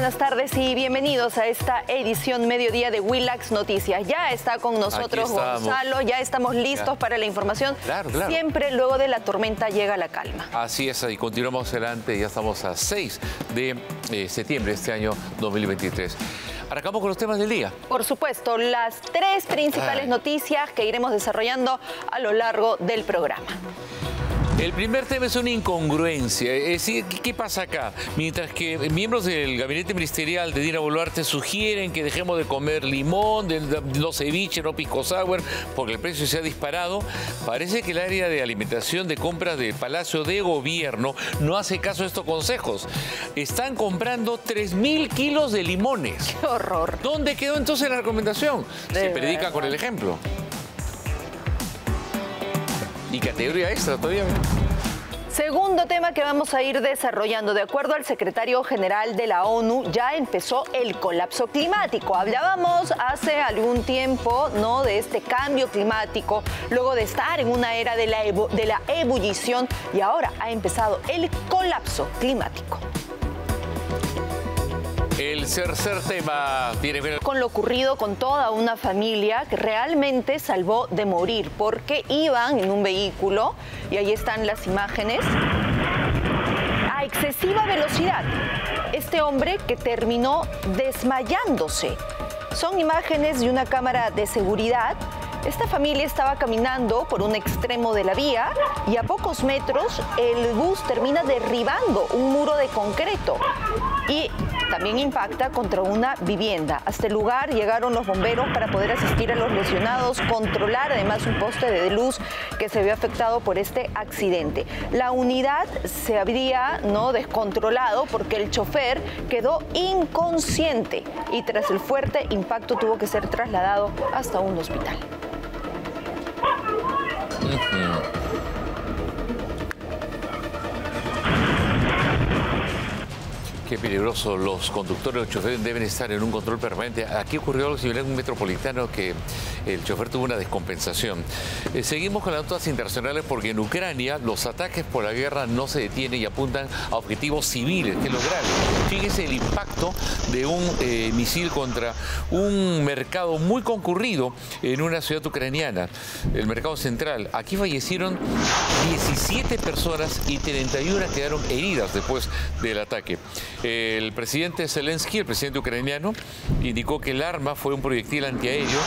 buenas tardes y bienvenidos a esta edición mediodía de Willax Noticias. Ya está con nosotros Gonzalo, ya estamos listos para la información. Claro. Siempre luego de la tormenta llega la calma. Así es, y continuamos adelante, ya estamos a 6 de septiembre de este año 2023. Arrancamos con los temas del día. Por supuesto, las tres principales noticias que iremos desarrollando a lo largo del programa. El primer tema es una incongruencia. Es decir, ¿qué pasa acá? Mientras que miembros del gabinete ministerial de Dina Boluarte sugieren que dejemos de comer limón, no ceviche, no pisco sour, porque el precio se ha disparado, parece que el área de alimentación de compras del Palacio de Gobierno no hace caso a estos consejos. Están comprando 3.000 kilos de limones. ¡Qué horror! ¿Dónde quedó entonces la recomendación? Se predica con el ejemplo. Y categoría extra todavía. Segundo tema que vamos a ir desarrollando. De acuerdo al secretario general de la ONU, ya empezó el colapso climático. Hablábamos hace algún tiempo, ¿no?, de este cambio climático, luego de estar en una era de la ebullición, y ahora ha empezado el colapso climático. El tercer tema tiene que ver con lo ocurrido con toda una familia que realmente salvó de morir porque iban en un vehículo, y ahí están las imágenes, a excesiva velocidad. Este hombre que terminó desmayándose. Son imágenes de una cámara de seguridad. Esta familia estaba caminando por un extremo de la vía y a pocos metros el bus termina derribando un muro de concreto y también impacta contra una vivienda. Hasta el lugar llegaron los bomberos para poder asistir a los lesionados, controlar además un poste de luz que se vio afectado por este accidente. La unidad se habría descontrolado porque el chofer quedó inconsciente y tras el fuerte impacto tuvo que ser trasladado hasta un hospital. Qué peligroso. Los conductores, los choferes deben estar en un control permanente. Aquí ocurrió algo similar en un metropolitano que el chofer tuvo una descompensación. Seguimos con las notas internacionales porque en Ucrania los ataques por la guerra no se detienen y apuntan a objetivos civiles, que es lo grave. Fíjese el impacto de un misil contra un mercado muy concurrido en una ciudad ucraniana, el mercado central. Aquí fallecieron 17 personas y 31 quedaron heridas después del ataque. El presidente Zelensky, el presidente ucraniano, indicó que el arma fue un proyectil antiaéreo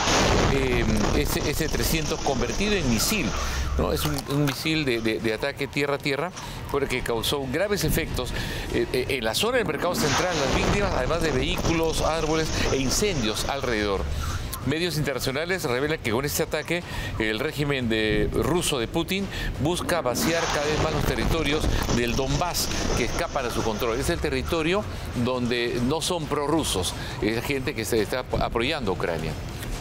S-300 convertido en misil, ¿no? Es un misil de ataque tierra-tierra, que causó graves efectos en la zona del mercado central, las víctimas, además de vehículos, árboles e incendios alrededor. Medios internacionales revelan que con este ataque el régimen ruso de Putin busca vaciar cada vez más los territorios del Donbass que escapan a su control. Es el territorio donde no son prorrusos, es gente que se está apoyando a Ucrania.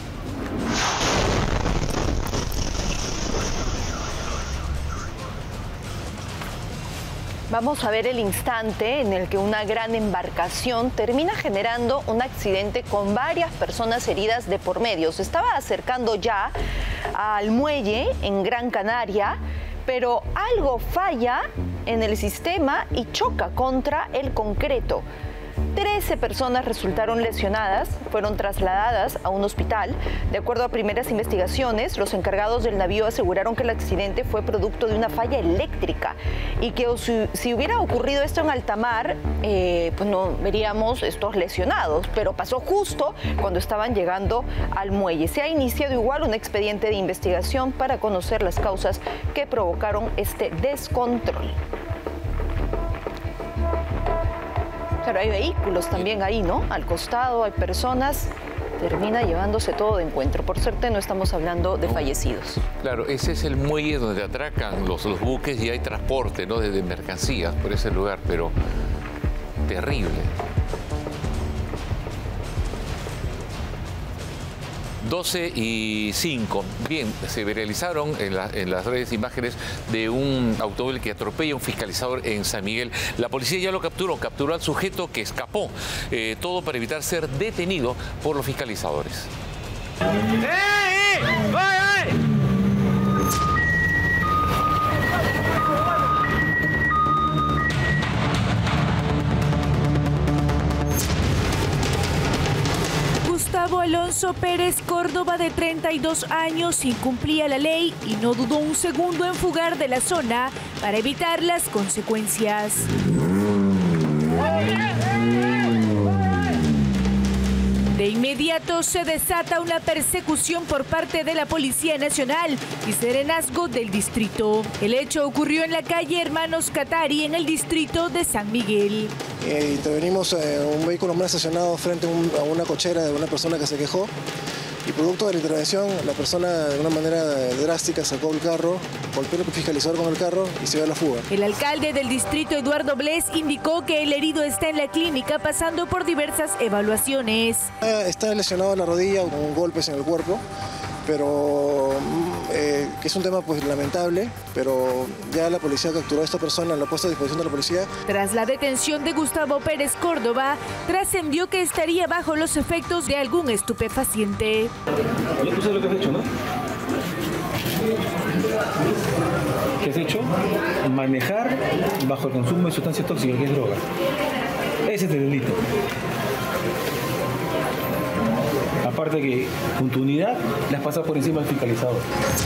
Vamos a ver el instante en el que una gran embarcación termina generando un accidente con varias personas heridas de por medio. Se estaba acercando ya al muelle en Gran Canaria, pero algo falla en el sistema y choca contra el concreto. 13 personas resultaron lesionadas, fueron trasladadas a un hospital. De acuerdo a primeras investigaciones, los encargados del navío aseguraron que el accidente fue producto de una falla eléctrica y que si hubiera ocurrido esto en alta mar, pues no veríamos estos lesionados, pero pasó justo cuando estaban llegando al muelle. Se ha iniciado igual un expediente de investigación para conocer las causas que provocaron este descontrol. Pero hay vehículos también ahí, ¿no? Al costado hay personas, termina llevándose todo de encuentro. Por suerte no estamos hablando de fallecidos. Claro, ese es el muelle donde atracan los buques y hay transporte, ¿no?, de mercancías por ese lugar, pero terrible. 12:05. Bien, se viralizaron en las redes imágenes de un automóvil que atropella a un fiscalizador en San Miguel. La policía ya lo capturó al sujeto que escapó, todo para evitar ser detenido por los fiscalizadores. Pérez Córdoba, de 32 años, incumplía la ley y no dudó un segundo en fugar de la zona para evitar las consecuencias. De inmediato se desata una persecución por parte de la Policía Nacional y Serenazgo del distrito. El hecho ocurrió en la calle Hermanos Catari, en el distrito de San Miguel. Intervenimos un vehículo mal estacionado frente a una cochera de una persona que se quejó. Y producto de la intervención, la persona de una manera drástica sacó el carro, golpeó al fiscalizador con el carro y se dio a la fuga. El alcalde del distrito, Eduardo Bles, indicó que el herido está en la clínica pasando por diversas evaluaciones. Está lesionado en la rodilla con golpes en el cuerpo, pero que es un tema pues lamentable, pero ya la policía capturó a esta persona, la ha puesto a disposición de la policía. Tras la detención de Gustavo Pérez Córdoba, trascendió que estaría bajo los efectos de algún estupefaciente. Ya tú sabes lo que has hecho, ¿no? ¿Qué has hecho? Manejar bajo el consumo de sustancias tóxicas, que es droga. Ese es el delito. Aparte que con tu unidad las pasas por encima del fiscalizador.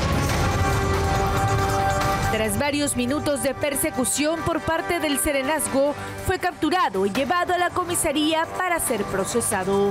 Tras varios minutos de persecución por parte del Serenazgo, fue capturado y llevado a la comisaría para ser procesado.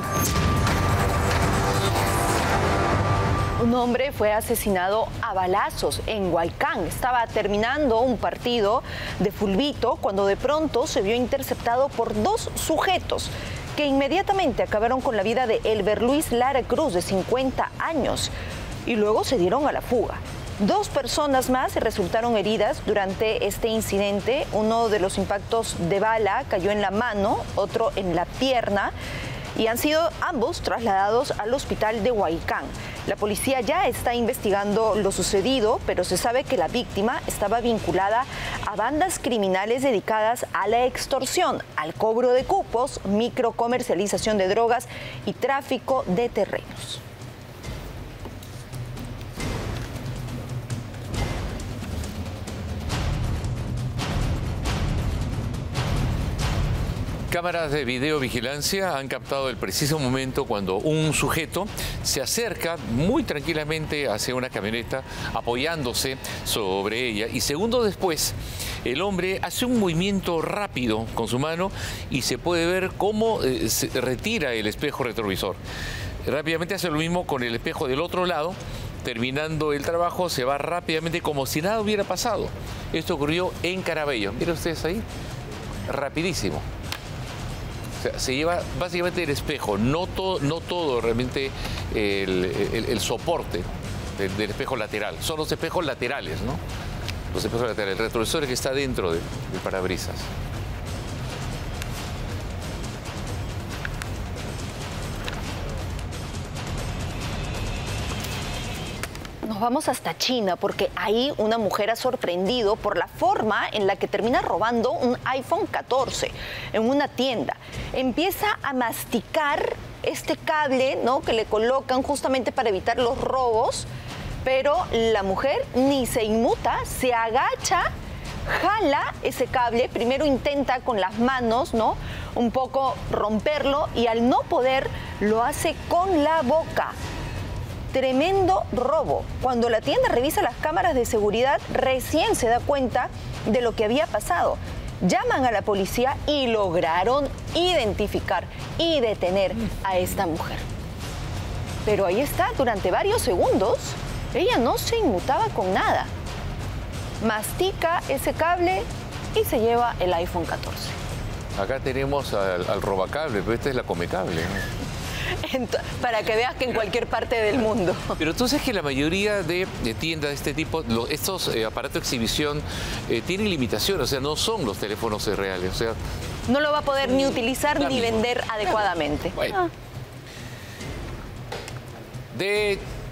Un hombre fue asesinado a balazos en Huaycán. Estaba terminando un partido de fulbito cuando de pronto se vio interceptado por dos sujetos que inmediatamente acabaron con la vida de Elber Luis Lara Cruz, de 50 años, y luego se dieron a la fuga. Dos personas más resultaron heridas durante este incidente. Uno de los impactos de bala cayó en la mano, otro en la pierna, y han sido ambos trasladados al hospital de Huaycán. La policía ya está investigando lo sucedido, pero se sabe que la víctima estaba vinculada a bandas criminales dedicadas a la extorsión, al cobro de cupos, microcomercialización de drogas y tráfico de terrenos. Cámaras de videovigilancia han captado el preciso momento cuando un sujeto se acerca muy tranquilamente hacia una camioneta apoyándose sobre ella, y segundos después el hombre hace un movimiento rápido con su mano y se puede ver cómo se retira el espejo retrovisor. Rápidamente hace lo mismo con el espejo del otro lado. Terminando el trabajo, se va rápidamente como si nada hubiera pasado. Esto ocurrió en Carabello. Miren ustedes ahí, rapidísimo. O sea, se lleva básicamente el espejo, no todo realmente el soporte del espejo lateral. Son los espejos laterales, ¿no? Los espejos laterales, el retrovisor que está dentro del parabrisas. Nos vamos hasta China porque ahí una mujer ha sorprendido por la forma en la que termina robando un iPhone 14 en una tienda. Empieza a masticar este cable, ¿no?, que le colocan justamente para evitar los robos, pero la mujer ni se inmuta, se agacha, jala ese cable, primero intenta con las manos, ¿no?, un poco romperlo, y al no poder lo hace con la boca. Tremendo robo. Cuando la tienda revisa las cámaras de seguridad, recién se da cuenta de lo que había pasado. Llaman a la policía y lograron identificar y detener a esta mujer. Pero ahí está, durante varios segundos, ella no se inmutaba con nada. Mastica ese cable y se lleva el iPhone 14. Acá tenemos al robacable, pero esta es la comecable, ¿no? Para que veas que en cualquier parte del mundo. Pero tú sabes que la mayoría de tiendas de este tipo, estos aparatos de exhibición tienen limitaciones, o sea, no son los teléfonos reales, o sea... No lo va a poder ni utilizar ni vender adecuadamente. Bueno. De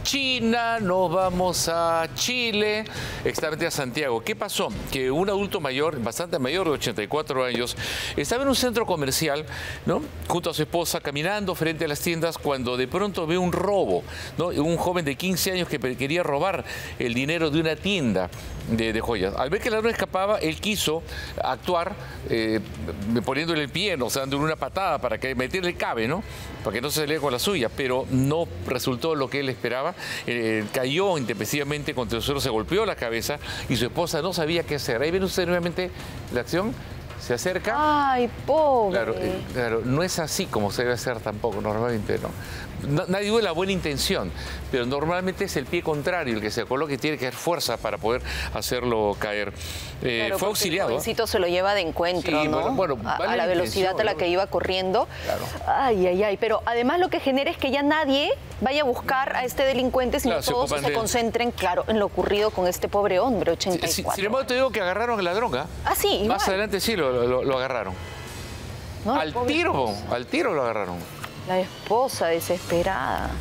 China, nos vamos a Chile, exactamente a Santiago. ¿Qué pasó? Que un adulto mayor, bastante mayor, de 84 años, estaba en un centro comercial, ¿no?, junto a su esposa, caminando frente a las tiendas, cuando de pronto ve un robo, ¿no? Un joven de 15 años que quería robar el dinero de una tienda de joyas. Al ver que el ladrón escapaba, él quiso actuar poniéndole el pie, o sea, dándole una patada para que meterle cabe, ¿no?, para que no se saliera con la suya, pero no resultó lo que él esperaba. Cayó intempestivamente contra el suelo, se golpeó la cabeza y su esposa no sabía qué hacer. Ahí ven ustedes nuevamente la acción. Se acerca. Ay, pobre. Claro, no es así como se debe hacer tampoco, normalmente, ¿no? Nadie duda de la buena intención, pero normalmente es el pie contrario el que se coloca y tiene que dar fuerza para poder hacerlo caer. Claro, fue auxiliado. El jovencito se lo lleva de encuentro, sí, ¿no? Bueno, a la velocidad a la que iba corriendo. Claro. Ay. Pero además lo que genera es que ya nadie vaya a buscar a este delincuente, sino Claro, todos se concentren, claro, en lo ocurrido con este pobre hombre, 84. Sin embargo, te digo que agarraron al ladrón, ¿ah? Ah, sí, igual. Más adelante sí lo agarraron. No, al tiro lo agarraron. La esposa desesperada.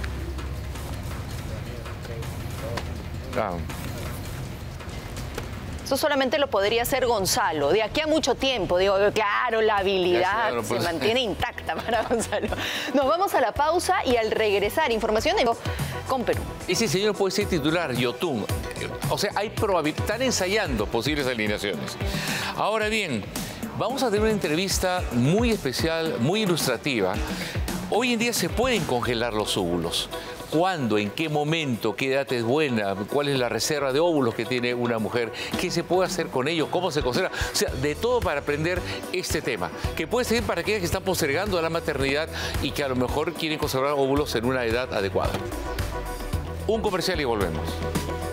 Claro. Eso solamente lo podría hacer Gonzalo. De aquí a mucho tiempo, digo, claro, la habilidad se mantiene intacta para Gonzalo. Nos vamos a la pausa y al regresar, información con Perú. Ese señor puede ser titular, Yotun. O sea, hay probabilidad, están ensayando posibles alineaciones. Ahora bien, vamos a tener una entrevista muy especial, muy ilustrativa. Hoy en día se pueden congelar los óvulos. ¿Cuándo? ¿En qué momento? ¿Qué edad es buena? ¿Cuál es la reserva de óvulos que tiene una mujer? ¿Qué se puede hacer con ellos? ¿Cómo se conserva? O sea, de todo para aprender este tema, que puede servir para aquellas que están postergando a la maternidad y que a lo mejor quieren conservar óvulos en una edad adecuada. Un comercial y volvemos.